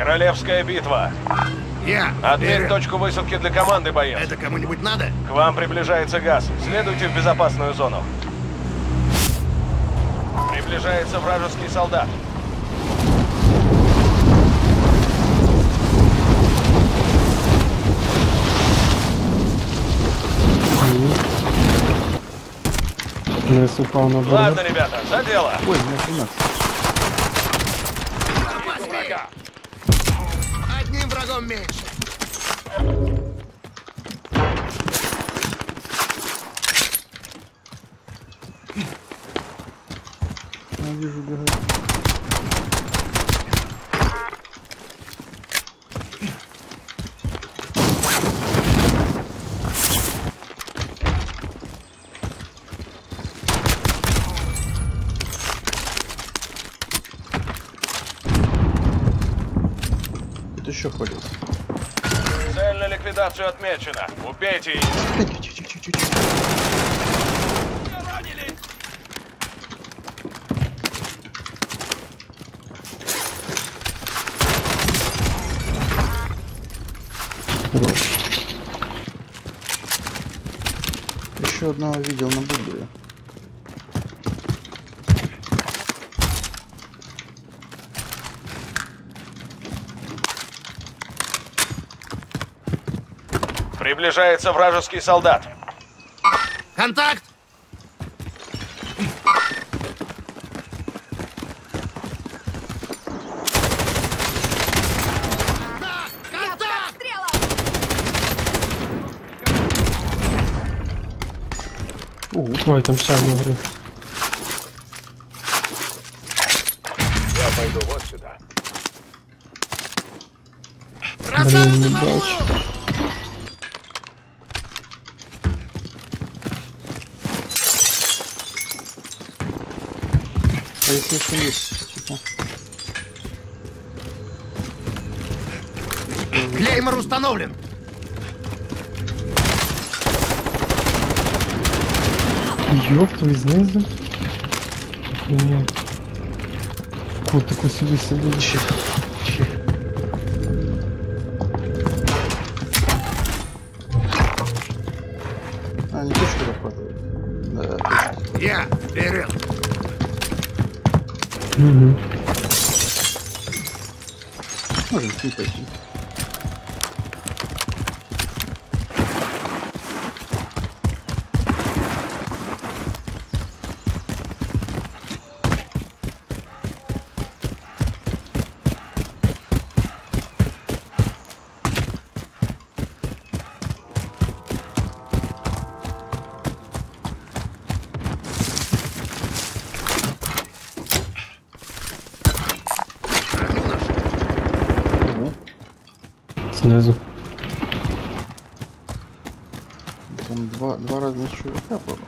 Королевская битва. Отметь точку высадки для команды, боец. Это кому-нибудь надо? К вам приближается газ. Следуйте в безопасную зону. Приближается вражеский солдат. Ладно, ребята, за дело. Ой, нет. Одним врагом меньше. Я вижу, бегает. Тут еще ходит. Цель на ликвидацию отмечена. Убейте их. Еще одного видел на бульбе. Приближается вражеский солдат. Контакт! Ой, там шаг на горы. Я пойду вот сюда. Блин, не бачу. А если еще есть, типа. Клеймор установлен. Ёб твою знизу. Нет. Кот такой себе сидящий. А, не точку захватывает. Да, точно. Я вперед. Угу. Можем с ним пойти. Снизу. Там два разных чувака, по-моему.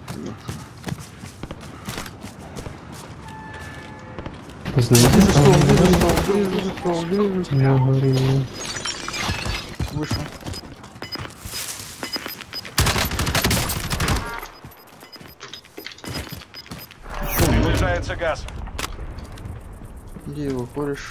Я говорю. Вышел. Приближается газ. Где его кореш?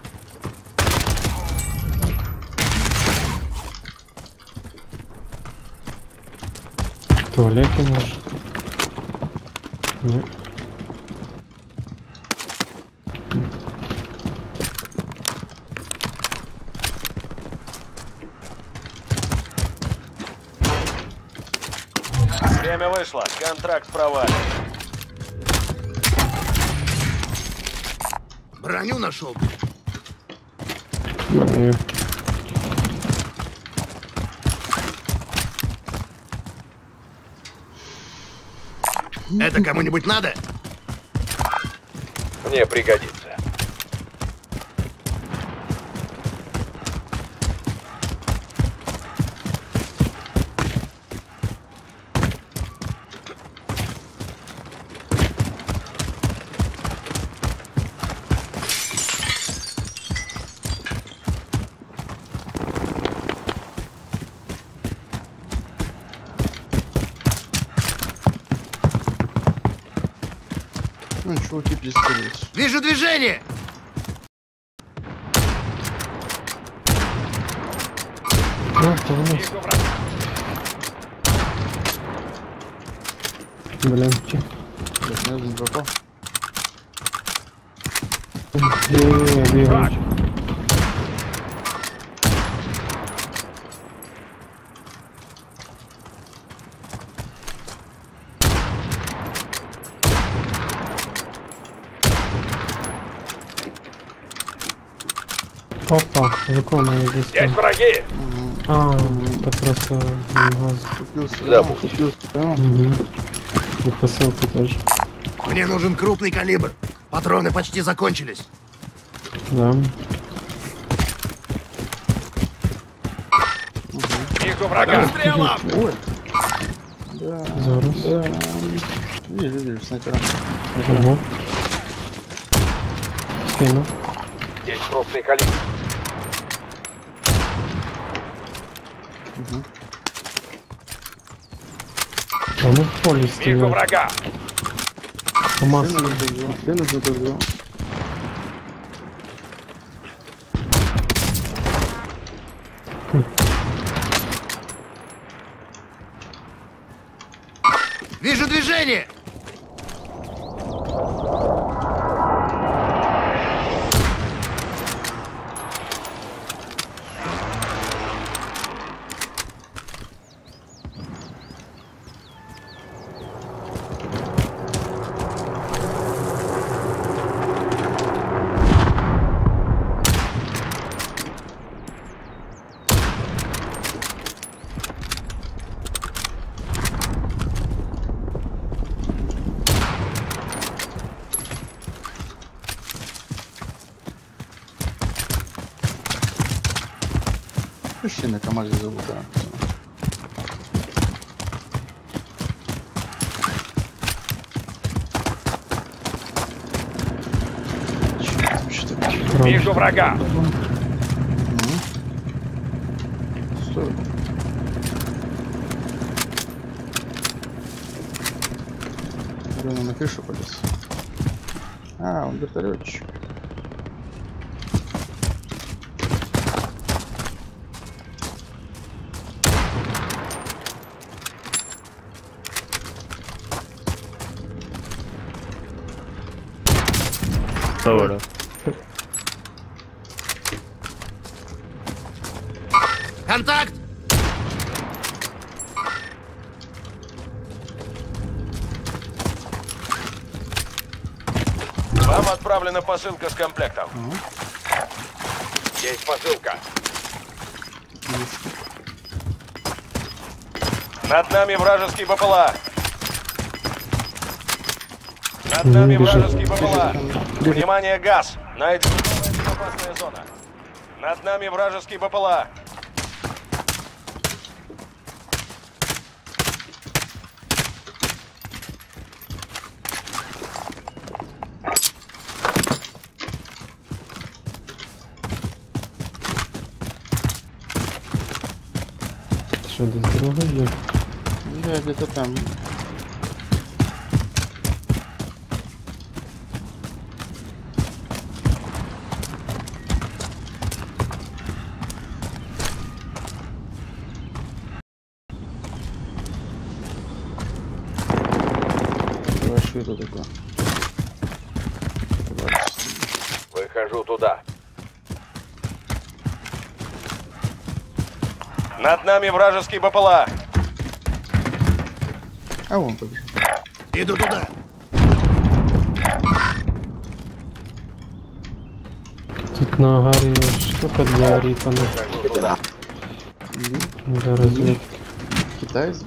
В туалете может. Нет. Время вышло. Контракт провален. Броню нашел. Нет. Это кому-нибудь надо? Мне пригодится. Ну, чуваки пристрелились. Вижу движение! Ну, то вниз. Вижу врага. Блин, че? Блядь, не один попал. Я бегаю. Опа, виконує здесь. Есть враги! А, это просто газ. Купился. Да, Купился. Угу. И посылка тоже. Мне нужен крупный калибр. Патроны почти закончились. Да. Вижу врага! Стрелом! Ой. Да. Зараз. Да. Вижу, снайпера. Ого. Спину. Есть крупный калибр. А ну в поле Вижу стреляет. врага! КамАЗ. Спину забил. Вижу движение! Пущи на КамАЗе зовут, да. Что такое? Вижу врага! Стой. Блин, он на крышу полез. А, он вертолетчик. Добре. Контакт! Вам отправлена посылка с комплектом. Есть посылка. Над нами вражеский БПЛА. Над нами бежит. вражеский БПЛА. Внимание, газ. Найдена новая безопасная зона. Над нами вражеский БПЛА. Что, до здоровья идет? Я где-то там. Что это такое? Выхожу туда. Над нами вражеский БПЛА. А вон побежал. Иду туда. Тут на агаре штука для рифана. Для разведки. Китаец.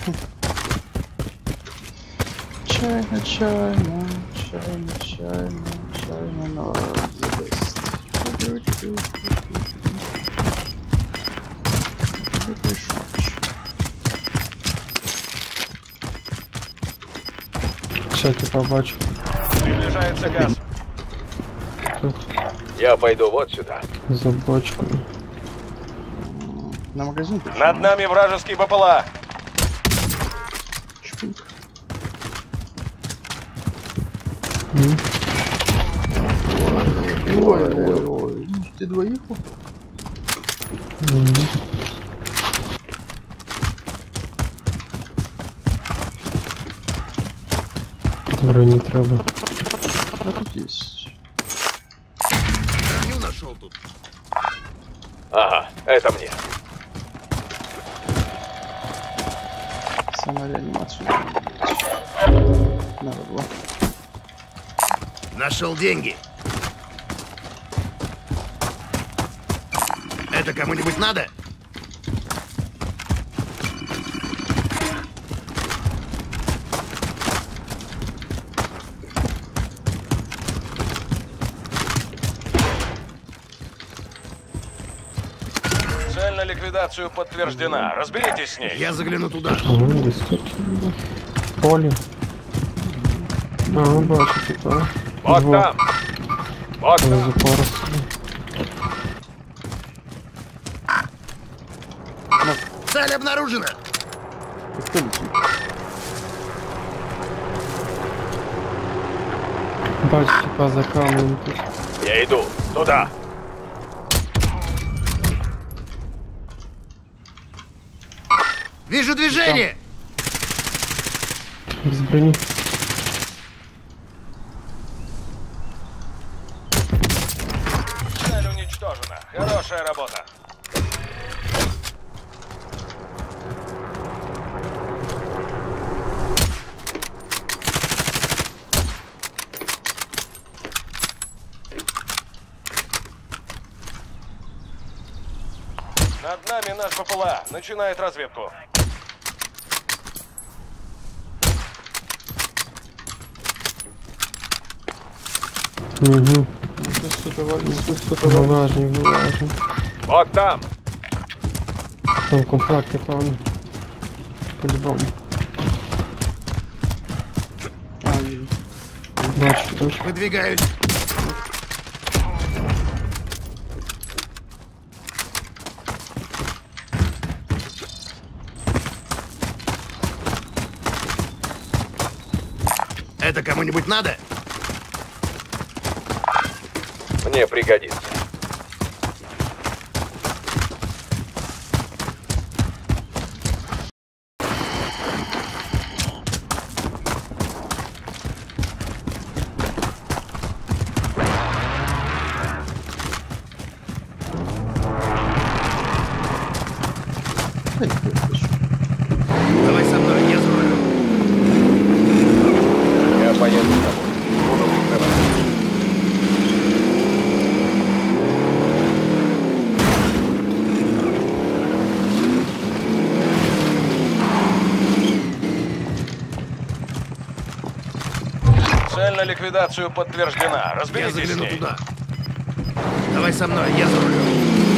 China, China, China, China, China, no, the best. Сейчас я побачу. Приближается газ. Тут Я пойду вот сюда. за бочку. На магазин пришел. Над нами вражеский БПЛА. Шпик. Ой, ой, ой. Ты двоих? Броні треба. А тут есть. Броню нашел тут. Ага, это мне. Самореанимацию. Надо было. Нашел деньги. Это кому-нибудь надо? Цель на ликвидацию подтверждена. Разберитесь с ней. Я загляну туда. Десь тут. Поле. А, бачу, типа. Вот там. Вот Але там. запора собі. Цель обнаружена. Кто летит? Бачу, типа, за камнем тут. Я иду. Туда. Вижу движение. Без броні. Цель уничтожена. Хорошая работа. Над нами наш БПЛА. Начинает разведку. Угу. Что-то Вилажні. Вот там. Там комплекти, певно. По-любому. Бачу, точно. Выдвигаюсь. Это кому-нибудь надо? Мне пригодится. Давай со мной, я за рулем. Я поеду с тобой. Буду прикрывать. Цель на ликвидацию подтверждена. Я Разберитесь с загляну ней. туда. Давай со мной, я за рулем.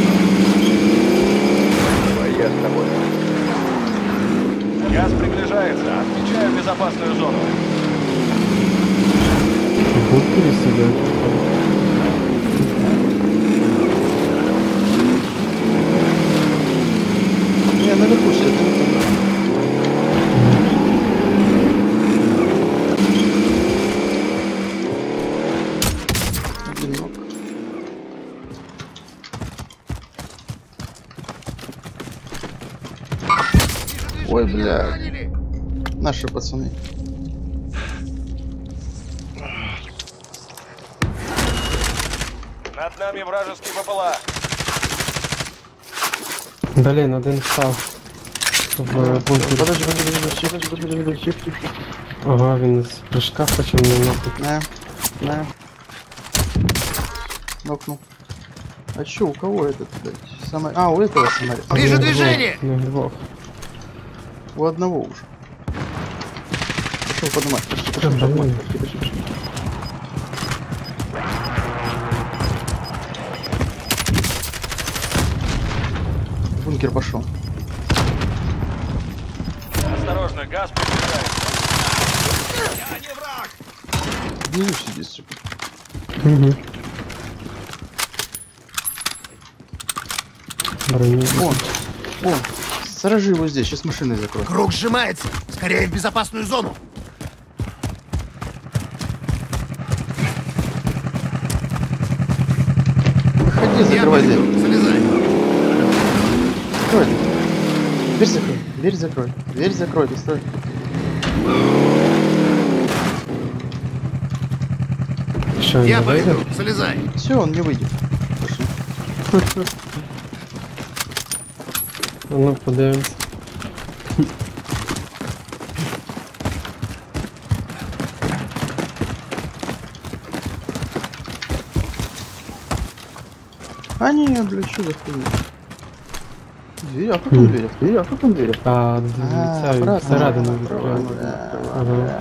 Давай я с тобой. Газ приближается. Отмечаю безопасную зону. В бункере сидять. Не, наверху сидит. Одинок. Ой, бля. Ранили. Наши пацаны. Над нами вражеский БПЛА. Блін, один встав. В бункері. Подожди. Ага, він з прыжка хоче мене нахуй. На. Нокнул. А чё, у кого этот, блядь? А, у этого самолет. Вижу движение. Не двох. У одного уже. Пошел поднимать. Пошли, Блин. поднимать. Пошли. В бункер пошел. Осторожно, газ приближается. Я не враг. Внизу сидит, сука. Угу. Брони. Вон. Сторожи его здесь, сейчас машины закроют. Круг сжимается. Скорее в безопасную зону. Выходи, Я закрывай дверь. поведу. Залезай. Закрой. Дверь закрой. Дверь закрой. Дверь закрой. Ты стой. Що, він Я не вийде? поведу, залезай. Все, он не выйдет. Пошли. Ну, подивимось. А не, блядь, что за хуйня? Дверь, а как он дверь? Дверь, а как он дверь? А, ця він обратно, всередину обратно, відкриває. бля. Ага.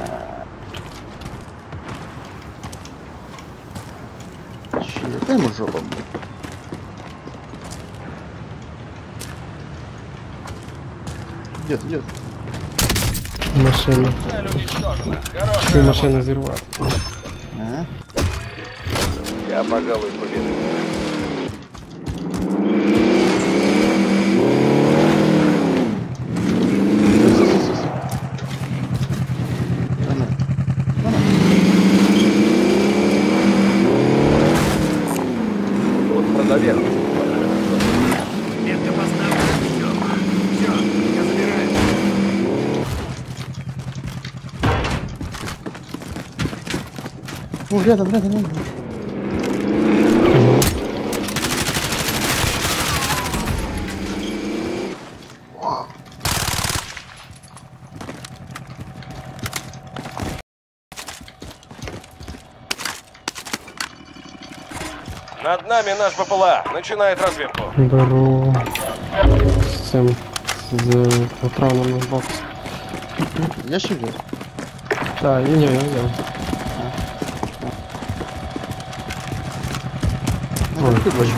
Че, дай ему жопу, блядь. Где? Машина. Цель уничтожена. Цю Хорошая машину зірвати. А? Я, пожалуй, победу. Вот продавец. Метка поставлена. Все, я забираю. О, рядом. Над нами наш БПЛА. Начинает разведку. Беру з цим, з патроном на бокс. Ящик взял? Так, ні, я взяв. Ой,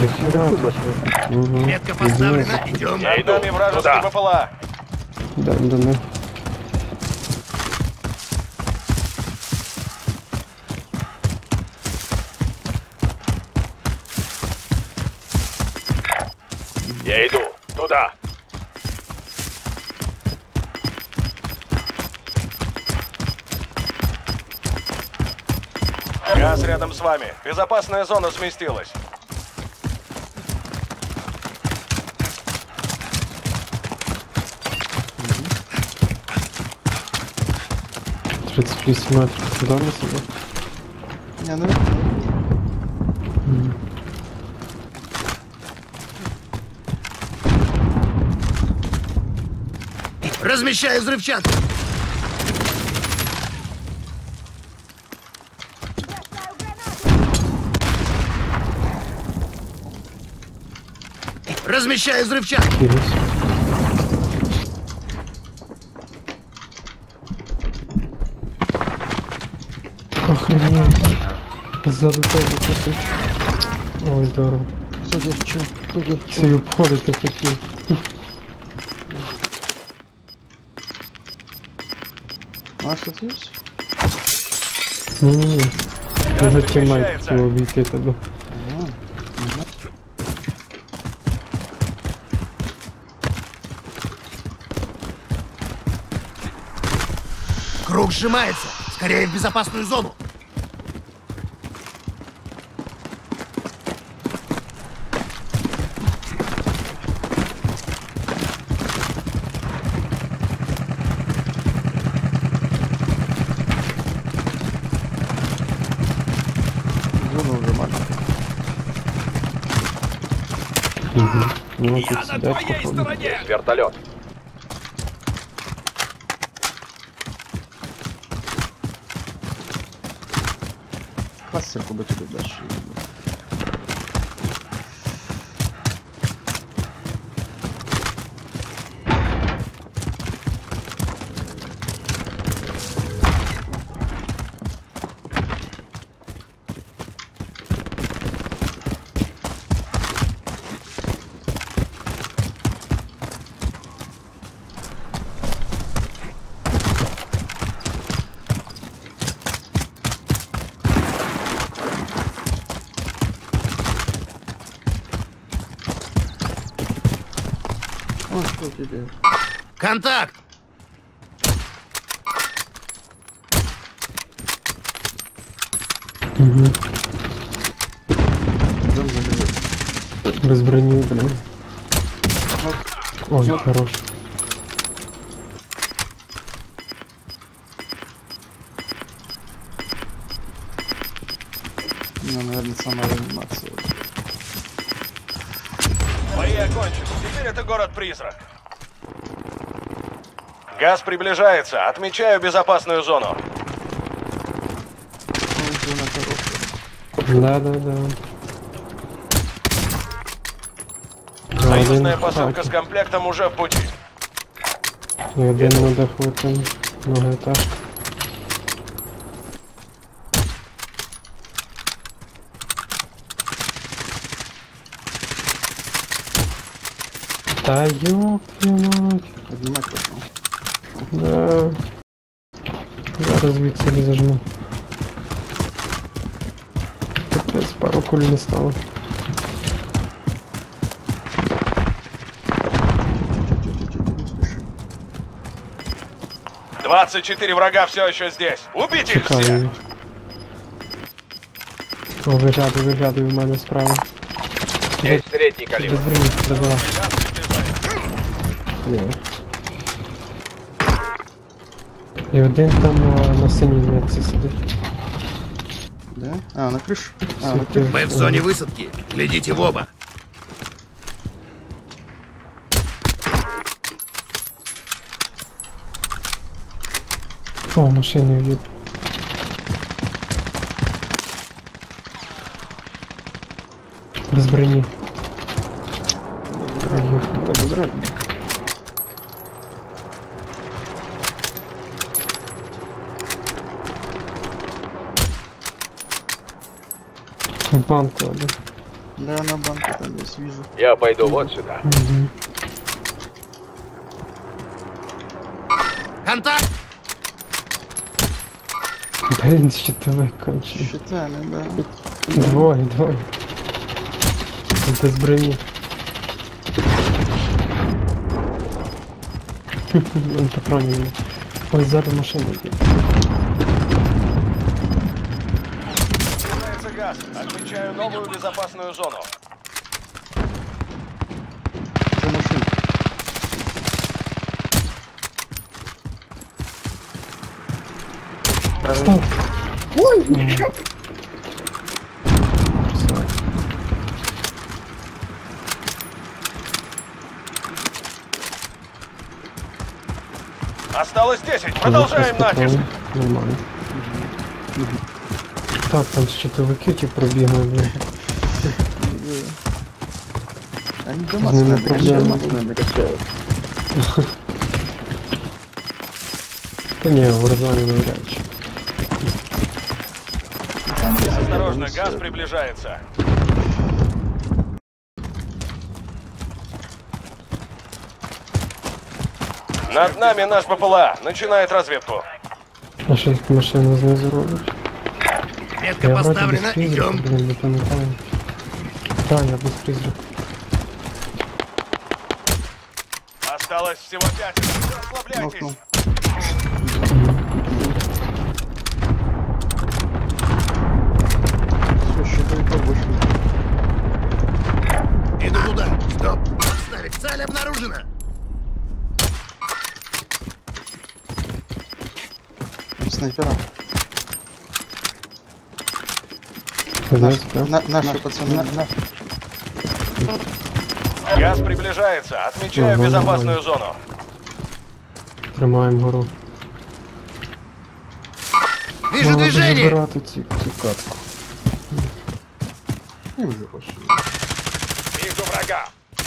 угу. Метка поставлена. Идем. Над нами вражеский БПЛА. Да, до них. Я иду. Туда. Газ рядом с вами. Безопасная зона сместилась. — 38 метрів. Куди ми себе? Не, наверх. Размещаю взрывчатку. Размещаю взрывчатку. Кілюсь. Охренеть. Ззаду тебе кусить. Ой, здорово. Что здесь? Что? Ці обходити хотів. А что тут есть? Ні-ні-ні. Може тімейт Переміщається. хотів обійти тебе. Круг сжимается. Скорее в безопасную зону. Зона уже маленькая. Угу. Ну, тут сидять, походу. Вертолет. Классерку бы тебе дальше. Ну что тебе? Контакт. Угу. Дом залезет. Без броні, блин. Ой, хорош. Ну, наверное, сама реанимация. Бои окончены. Теперь это город-призрак. Газ приближается. Отмечаю безопасную зону. Ой, зона хорошая. Да. Союзная Один посылка хаки. с комплектом уже в пути. І один на даху там многоэтажка. Та ёб твою мать. Поднимать пошел. Да. Зараз звідси зажму. Капець, пару куль не стало. Не спеши. 24 врага все еще здесь. Убейте их Чекаю всех. її. О, виглядує в мене справа. Есть средний калибр. Без броні, добила. Ні. І один там на синій метці сидить. Да? А, на крышу. А, на крышу. Світить. Мы в зоне высадки. Глядите в оба. О, машини в'їб. Без броні. Да, забирай. В банку, да. Да, на банке там есть, вижу. Я пойду вот сюда. Угу. Контакт! Блін, щитовик кончений. Щитами, да. Двоє. Без броні. Он патронів. Ой, ззаду машина йде. Появляется газ. Отмечаю новую безопасную зону. За машину. Стоп! Ой! Осталось 10. Продолжаем натиск. Нормально. Так, там щитовики ті пробігли, блін. Они дома С ними с проблемы. нами качают. Та ні, в Warzone навряд чи. Осторожно, газ приближается. Над нами наш БПЛА. Начинает разведку. А що їх машина знизу робить? Метка Я вроді поставлена. без призрака, Идем. блін, не пам'ятаю. Так, я без призрака. Осталось всего 5. Расслабляйтесь. Нокнул. Все, щитовика больше нет. Иду туда. Стоп. Снаряд. Цель обнаружена. Снайпера. Знаєте, так? Наши пацаны. Газ приближается. Отмечаю Ага, безопасную зону. Тримаємо гору. Вижу Надо движение. забирати цю катку. И уже пошли. Вижу врага.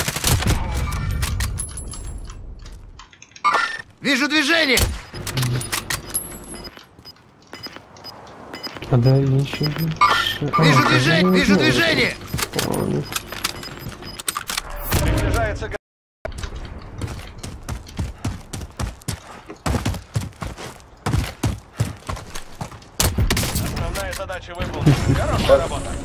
Вижу движение. А де інші? Вижу движение. Вижу движение. Понял. Приближается газ. Основная задача выполнена. Хорошая работа.